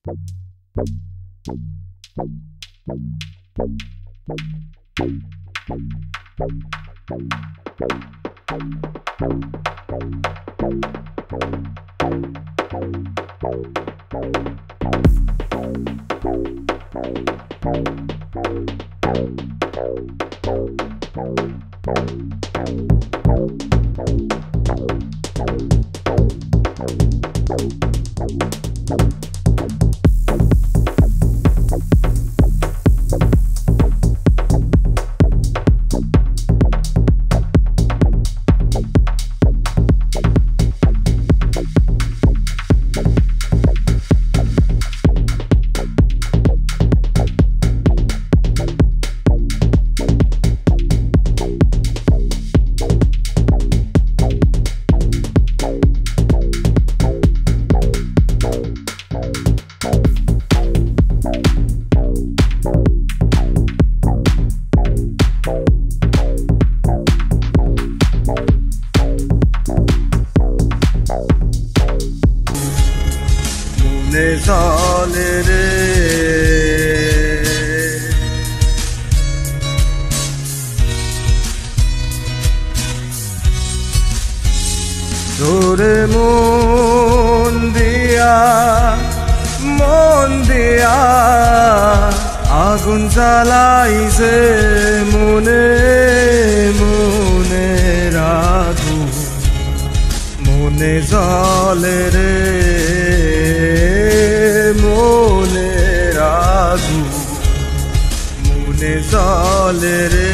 জলে রে তোরে মন দিয়া আগুন জ্বালাইছে মনে মনে রাখু মনে জলে রে মনে রাখু মনে জলে রে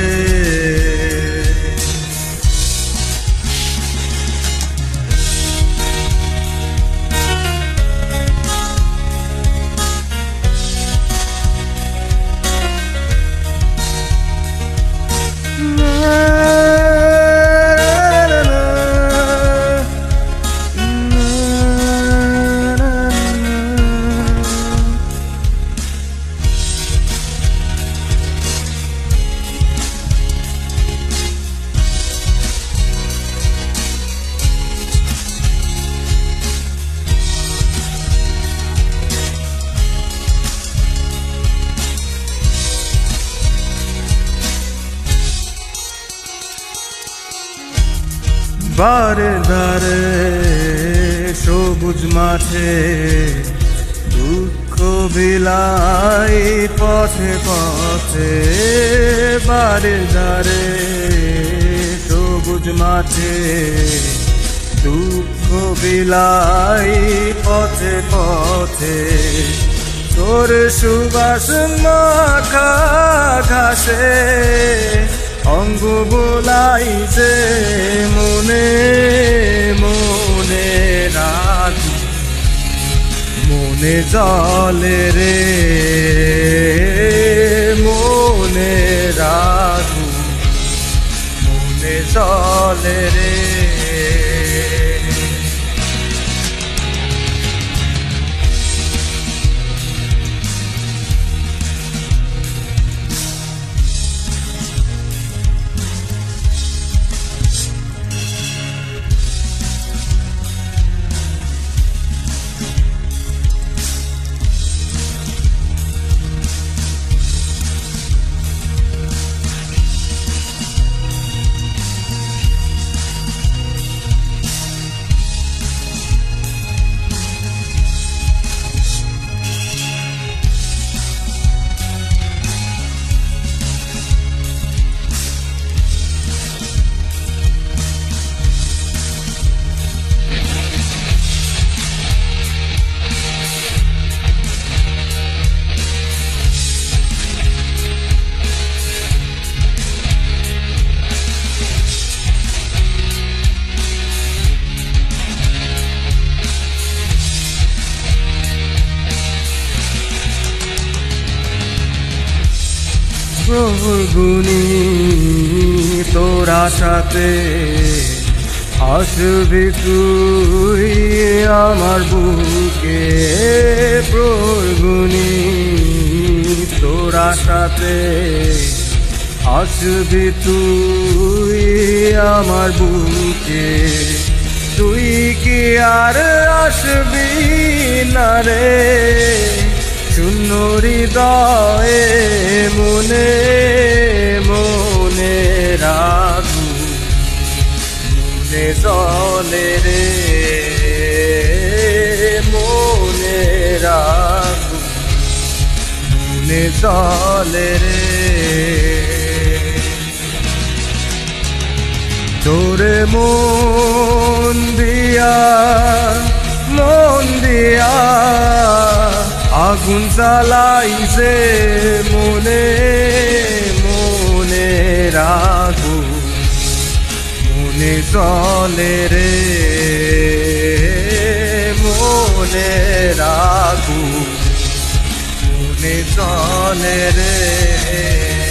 বারে ধারে সবুজ মাঠে দুঃখ বিলাই পথে পথে বারে ধারে সবুজ মাঠে দুঃখ বিলাই পথে পথে তোর সুবাস মাখা ঘাসে অঙ্গ বোলাইছে মনে মনে রাখু মনে জলে রে মনে রাখু মনে জলে রে প্রভুগুনি তোর আশাতে আসবি তুই আমার বুকে প্রভুগুনি তোর আশাতে আসবি তুই আমার বুকে তুই কি আর আসবি না রে হৃদয়ে মনে মনে রাখু মনে চলে রে মনে রাখু মনে চলে রে তোরে মন দিয়া আগুন জ্বালাইছে মনে মনে রাখু মনে চলে রে মনে রাখু মনে চলে রে